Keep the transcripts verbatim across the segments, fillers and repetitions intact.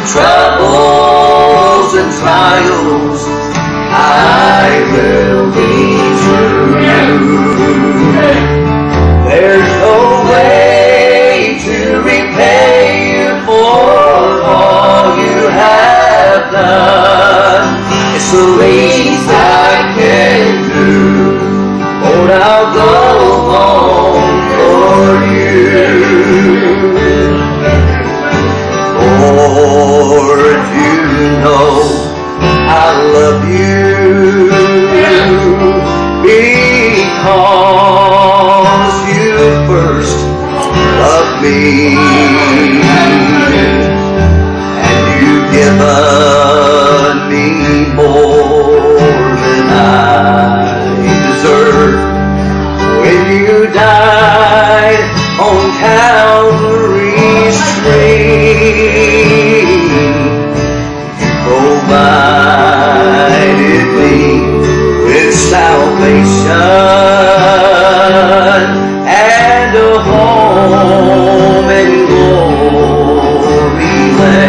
troubles and trials, I will be true. There's no way to repay you for all you have done. It's the least I can do. Lord, I'll go on for you. Lord, you know I love you because you first loved me, and you've given me more than I deserve. When you died on Calvary's tree, you provided me with salvation and a home in glory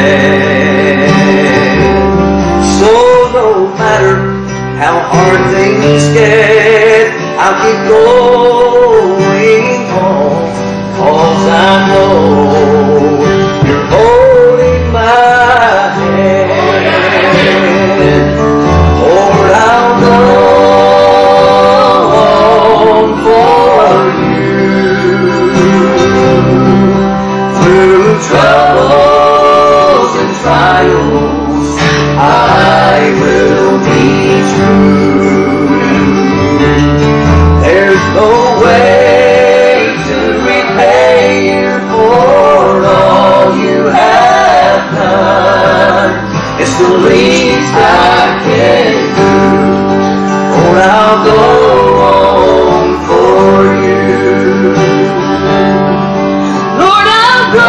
land. So no matter how hard things get, I'll keep going on, 'cause I know you're holding my hand. Lord, I'll go on for you. Through troubles and trials, I will be true. There's no way to repay you for all you have done. It's the least I can do. Lord, I'll go on for you. Lord, I'll go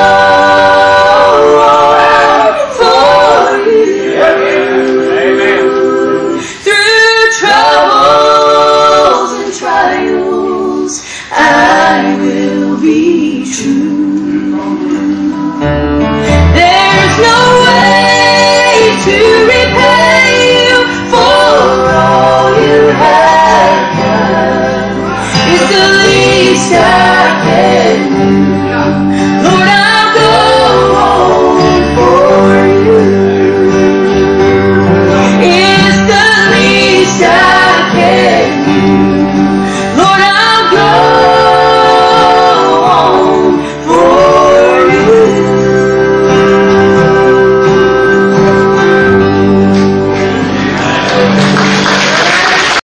on for you. Amen. Through troubles and trials, I will be true. There's no way to repay you for all you have done. It's the least I